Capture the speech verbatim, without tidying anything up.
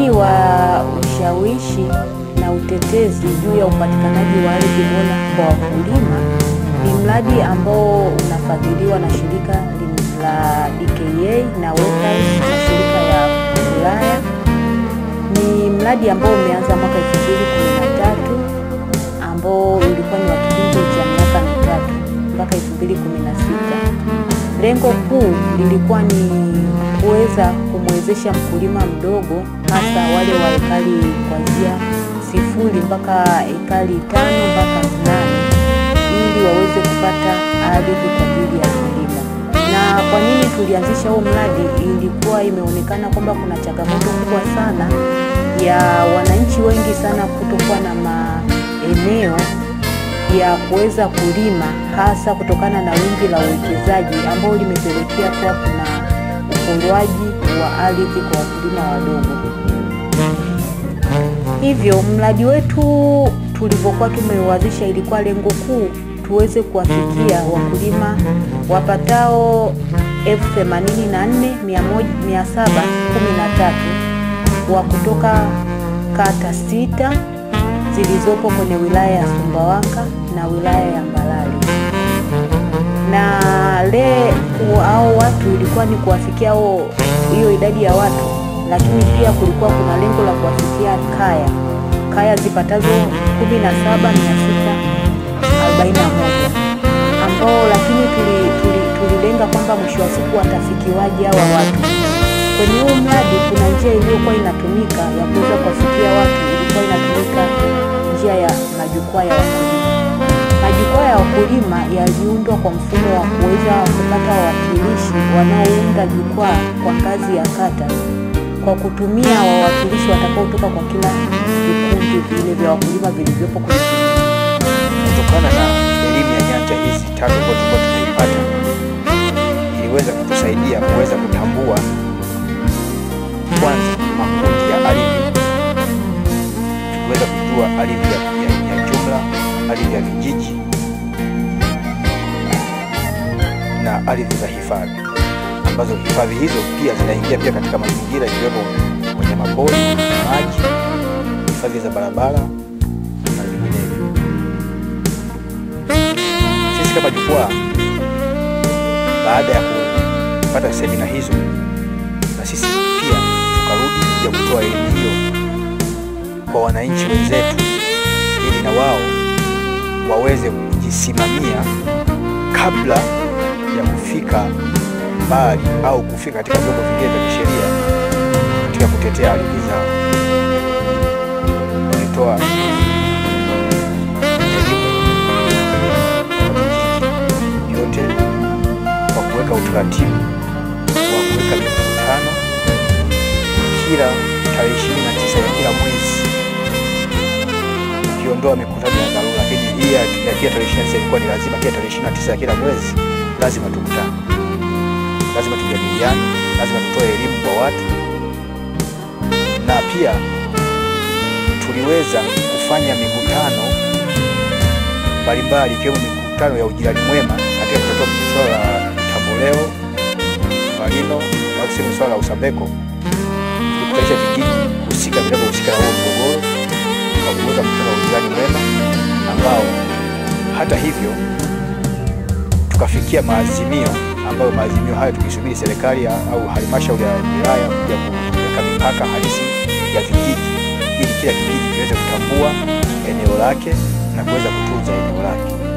Mradi wa ushawishi na utetezi juu ya upatikanaji wa ardhi bora kwa wakulima ni mradi ambao unafadhiliwa na shirika la D K A na Workhouse na shirika ya wilaya. Ni mradi ambao umeanza mwaka elfu mbili kumi na tatu ambao ulikuwa ni wa kipindi cha miaka mitatu mpaka elfu mbili kumi na sita. Lengo kuu lilikuwa ni kuweza kumwezesha mkulima mdogo, hasa wale wa ekari kuanzia sifuri mpaka ekari tano mpaka nane, ili waweze kupata ardhi kwa ajili ya kilimo. Na kwa nini tulianzisha huu mradi? Ilikuwa imeonekana kwamba kuna changamoto kubwa sana ya wananchi wengi sana kutokuwa na maeneo ya kuweza kulima, hasa kutokana na wingi la uwekezaji ambao limepelekea kuwa kuna uporwaji wa ardhi kwa wakulima wadogo. Hivyo mradi wetu tulipokuwa tumeuanzisha, ilikuwa lengo kuu tuweze kuwafikia wakulima wapatao elfu themanini na nne mia saba kumi na tatu wa kutoka kata sita zilizopo kwenye wilaya ya Sumbawanga na wilaya ya Mbalali. Na le hao watu ilikuwa ni kuwafikia hiyo idadi ya watu, lakini pia kulikuwa kuna lengo la kuwafikia kaya kaya zipatazo kumi na saba mia sita arobaini na moja ambao, lakini tulilenga tuli kwamba mwisho wa siku watafikiwaje hawa watu. Kwenye huu mradi kuna njia iliyokuwa inatumika ya kuweza kuwafikia watu, ilikuwa inatumika njia ya majukwaa ya wakulima. Majukwaa ya wakulima yaliundwa kwa mfumo wa kuweza kupata wawakilishi wanaounda jukwaa kwa ngazi ya kata, kwa kutumia wawakilishi watakaotoka kwa kila vikundi vile vya wakulima vilivyopo kwenye. Kutokana na elimu ya nyanja hizi tatu ambazo tulikuwa tunaipata, iliweza kutusaidia kuweza kutambua kwanza makundi ya ardhi. Tuweza kujua ardhi ya, ya, ya jumla, ardhi ya vijiji na ardhi za hifadhi, ambazo hifadhi hizo pia zinaingia pia katika mazingira ikiwemo wanyamapori, maji, hifadhi za barabara na vinginevyo. Sisi kama jukwaa, baada ya kupata semina hizo, na sisi pia tukarudi kuja kutoa elimu hiyo kwa wananchi wenzetu, ili na wao waweze kujisimamia kabla ya kufika mbali au kufika katika vyombo vingine vya kisheria katika kutetea ardhi zao. Tunatoa elimu yote kwa kuweka utaratibu wa kuweka mikutano kila tarehe ishirini na tisa ya kila mwezi, ukiondoa mikutano ya dharura. Lakini hii ya kila tarehe ishirini na tisa ilikuwa ni lazima, kila tarehe ishirini na tisa ya kila mwezi lazima tukutane, lazima tujadiliane, lazima tutoe elimu kwa watu. Na pia tuliweza kufanya mikutano mbalimbali, ikiwemo mikutano ya ujirani mwema katika kutatua swala la Tamboleo, Malino, au kusema swala la Usambeko. Tulikutanisha vijiji husika vinavyohusika na huo mgogoro na kuweza mkutano wa ujirani mwema, ambao hata hivyo tukafikia maazimio, ambayo maazimio hayo tukisubiri serikali au halmashauri ya wilaya kuja kuweka mipaka halisi ya vijiji, ili kila kijiji kiweze kutambua eneo lake na kuweza kutunza eneo lake.